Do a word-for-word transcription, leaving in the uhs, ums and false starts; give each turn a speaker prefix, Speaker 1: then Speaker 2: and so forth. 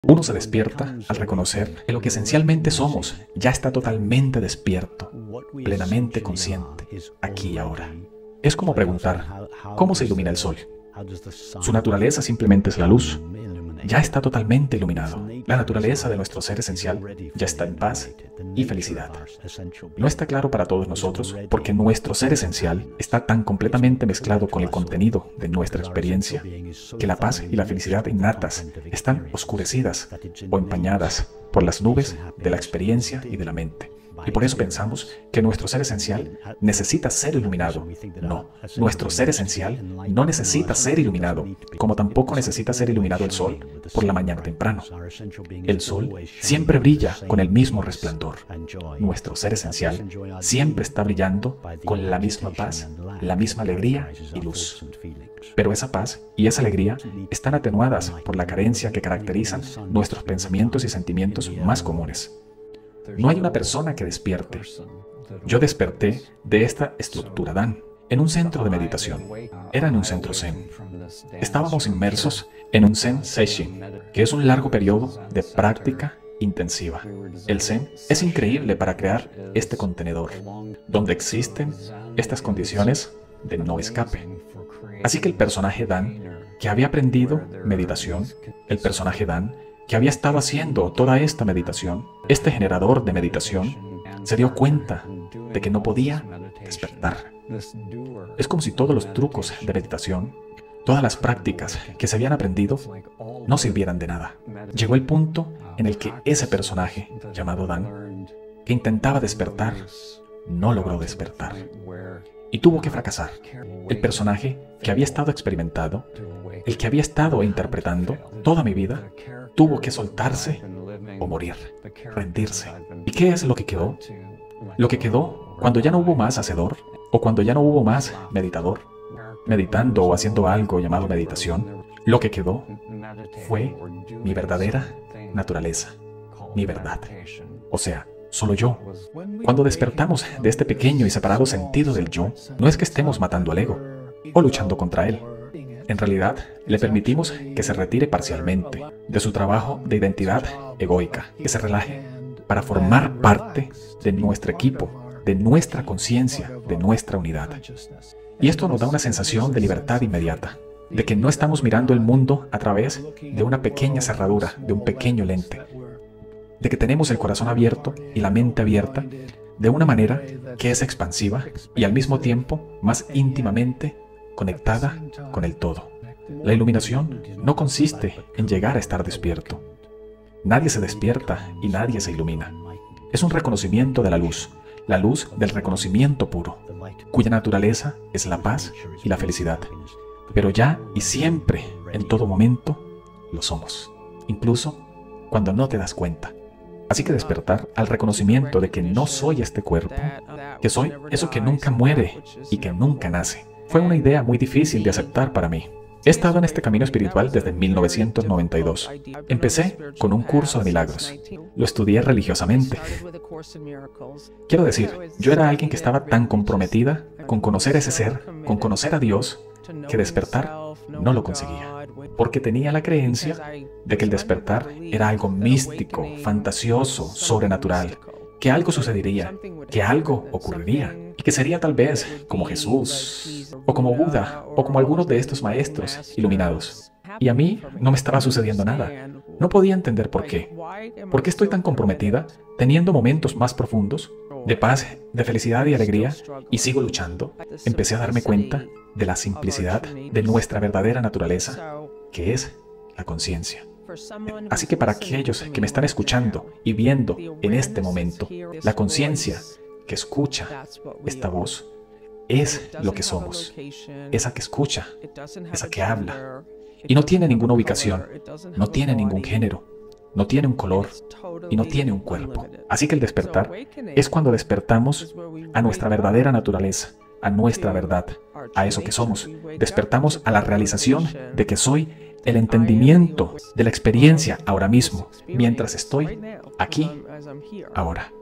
Speaker 1: Uno se despierta al reconocer que lo que esencialmente somos ya está totalmente despierto, plenamente consciente, aquí y ahora. Es como preguntar, ¿cómo se ilumina el sol? Su naturaleza simplemente es la luz. Ya está totalmente iluminado. La naturaleza de nuestro ser esencial ya está en paz y felicidad. No está claro para todos nosotros porque nuestro ser esencial está tan completamente mezclado con el contenido de nuestra experiencia que la paz y la felicidad innatas están oscurecidas o empañadas por las nubes de la experiencia y de la mente. Y por eso pensamos que nuestro ser esencial necesita ser iluminado. No, nuestro ser esencial no necesita ser iluminado, como tampoco necesita ser iluminado el sol por la mañana temprano. El sol siempre brilla con el mismo resplandor. Nuestro ser esencial siempre está brillando con la misma paz, la misma alegría y luz. Pero esa paz y esa alegría están atenuadas por la carencia que caracterizan nuestros pensamientos y sentimientos más comunes. No hay una persona que despierte. Yo desperté de esta estructura Dan, en un centro de meditación. Era en un centro Zen. Estábamos inmersos en un Zen Sesshin, que es un largo periodo de práctica intensiva. El Zen es increíble para crear este contenedor, donde existen estas condiciones de no escape. Así que el personaje Dan, que había aprendido meditación, el personaje Dan, que había estado haciendo toda esta meditación, este generador de meditación, se dio cuenta de que no podía despertar. Es como si todos los trucos de meditación, todas las prácticas que se habían aprendido, no sirvieran de nada. Llegó el punto en el que ese personaje, llamado Dan, que intentaba despertar, no logró despertar. Y tuvo que fracasar. El personaje que había estado experimentando, el que había estado interpretando toda mi vida, tuvo que soltarse o morir, rendirse. ¿Y qué es lo que quedó? Lo que quedó cuando ya no hubo más hacedor o cuando ya no hubo más meditador, meditando o haciendo algo llamado meditación, lo que quedó fue mi verdadera naturaleza, mi verdad. O sea, solo yo. Cuando despertamos de este pequeño y separado sentido del yo, no es que estemos matando al ego o luchando contra él. En realidad, le permitimos que se retire parcialmente de su trabajo de identidad egoica, que se relaje para formar parte de nuestro equipo, de nuestra conciencia, de nuestra unidad. Y esto nos da una sensación de libertad inmediata, de que no estamos mirando el mundo a través de una pequeña cerradura, de un pequeño lente, de que tenemos el corazón abierto y la mente abierta de una manera que es expansiva y al mismo tiempo más íntimamente conectada con el todo. La iluminación no consiste en llegar a estar despierto. Nadie se despierta y nadie se ilumina. Es un reconocimiento de la luz, la luz del reconocimiento puro, cuya naturaleza es la paz y la felicidad. Pero ya y siempre, en todo momento, lo somos, incluso cuando no te das cuenta. Así que despertar al reconocimiento de que no soy este cuerpo, que soy eso que nunca muere y que nunca nace, fue una idea muy difícil de aceptar para mí. He estado en este camino espiritual desde mil novecientos noventa y dos. Empecé con un curso de milagros. Lo estudié religiosamente. Quiero decir, yo era alguien que estaba tan comprometida con conocer ese ser, con conocer a Dios, que despertar no lo conseguía. Porque tenía la creencia de que el despertar era algo místico, fantasioso, sobrenatural, que algo sucedería, que algo ocurriría, y que sería tal vez como Jesús, o como Buda, o como algunos de estos maestros iluminados. Y a mí no me estaba sucediendo nada. No podía entender por qué. ¿Por qué estoy tan comprometida, teniendo momentos más profundos, de paz, de felicidad y alegría, y sigo luchando? Empecé a darme cuenta de la simplicidad de nuestra verdadera naturaleza, que es la conciencia. Así que para aquellos que me están escuchando y viendo en este momento, la conciencia que escucha esta voz es lo que somos, esa que escucha, esa que habla, y no tiene ninguna ubicación, no tiene ningún género, no tiene un color y no tiene un cuerpo. Así que el despertar es cuando despertamos a nuestra verdadera naturaleza, a nuestra verdad, a eso que somos. Despertamos a la realización de que soy el entendimiento de la experiencia ahora mismo, mientras estoy aquí, ahora.